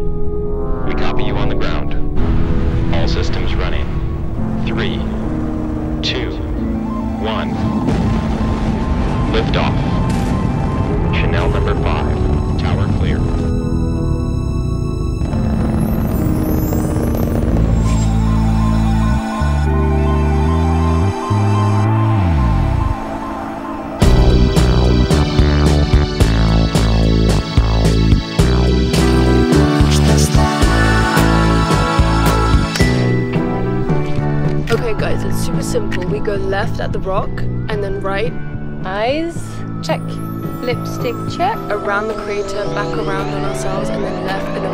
We copy you on the ground. All systems running. 3, 2, 1. Lift off. Chanel number 5. Tower clear. Okay guys, it's super simple. We go left at the rock and then right. Eyes, check. Lipstick, check. Around the crater, back around on ourselves, and then left, and then